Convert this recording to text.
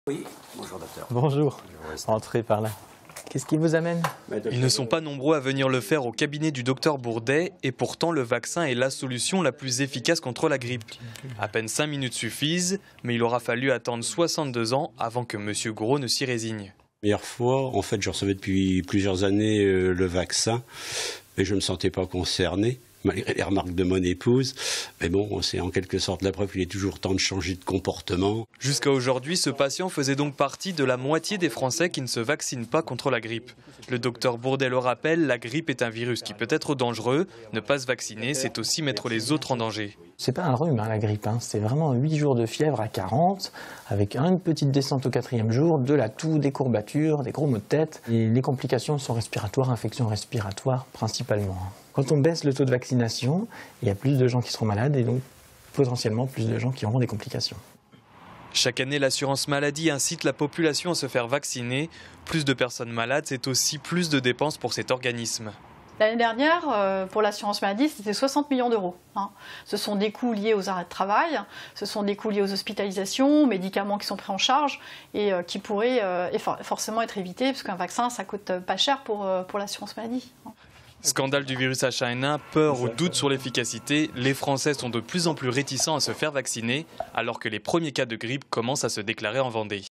Oui, bonjour docteur. Bonjour, entrez par là. Qu'est-ce qui vous amène? Ils ne sont pas nombreux à venir le faire au cabinet du docteur Bourdet et pourtant le vaccin est la solution la plus efficace contre la grippe. À peine 5 minutes suffisent, mais il aura fallu attendre 62 ans avant que M. Gros ne s'y résigne. Première fois, en fait, je recevais depuis plusieurs années le vaccin, mais je ne me sentais pas concerné, malgré les remarques de mon épouse. Mais bon, c'est en quelque sorte la preuve qu'il est toujours temps de changer de comportement. Jusqu'à aujourd'hui, ce patient faisait donc partie de la moitié des Français qui ne se vaccinent pas contre la grippe. Le docteur Bourdet le rappelle, la grippe est un virus qui peut être dangereux. Ne pas se vacciner, c'est aussi mettre les autres en danger. C'est pas un rhume, la grippe. C'est vraiment 8 jours de fièvre à 40, avec une petite descente au 4e jour, de la toux, des courbatures, des gros maux de tête. Et les complications sont respiratoires, infections respiratoires principalement. Quand on baisse le taux de vaccination, il y a plus de gens qui seront malades et donc potentiellement plus de gens qui auront des complications. Chaque année, l'assurance maladie incite la population à se faire vacciner. Plus de personnes malades, c'est aussi plus de dépenses pour cet organisme. L'année dernière, pour l'assurance maladie, c'était 60 millions d'euros. Ce sont des coûts liés aux arrêts de travail, ce sont des coûts liés aux hospitalisations, aux médicaments qui sont pris en charge et qui pourraient forcément être évités, parce qu'un vaccin, ça coûte pas cher pour l'assurance maladie. Scandale du virus H1N1, peur ou doute sur l'efficacité, les Français sont de plus en plus réticents à se faire vacciner, alors que les premiers cas de grippe commencent à se déclarer en Vendée.